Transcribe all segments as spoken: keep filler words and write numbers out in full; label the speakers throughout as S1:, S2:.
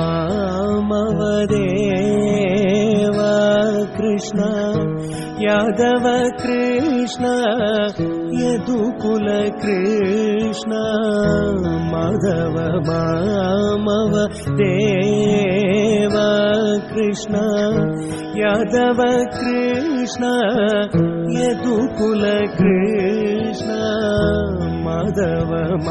S1: मामवदेव Krishna Yadava Krishna यदुकुल Krishna Madhava मामवदेव Krishna Yadava Krishna यदुकुल Krishna Madhava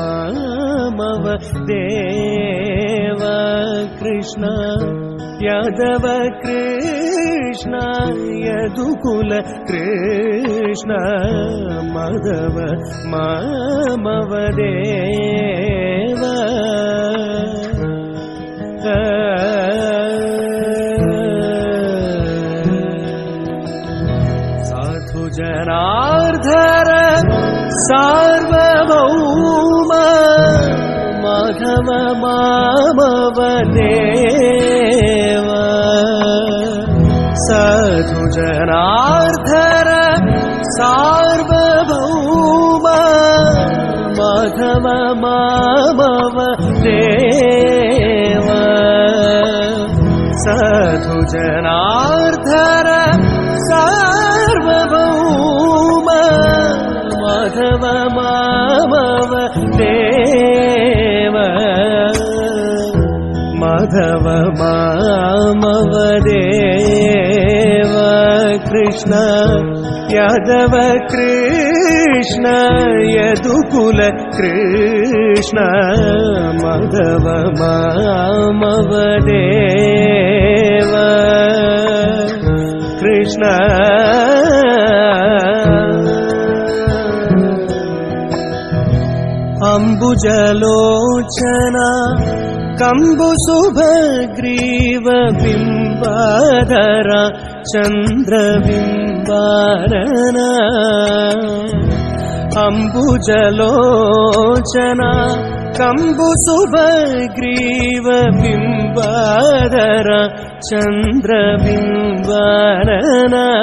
S1: मामवदेव Krishna Yadava Krishna यदुकुल Krishna Madhava मामवदेव Sadhu Janardan Sarvabhauma Madhava मामवदेव Sadhu Janardan Sarvabhauma Madhava मामवदेव Sadhu Janardan Sarvabhauma Madhava मामवदेव Madhava मामवदेव Krishna Yadava Krishna यदुकुल Krishna Madhava मामवदेव Krishna अम्बुजलोचना कम्बुसुभग्रीव बिम्बाधरा चन्द्रबिम्बानना अम्बुजलोचना कम्बुसुभग्रीव बिम्बाधरा चन्द्रबिम्बानना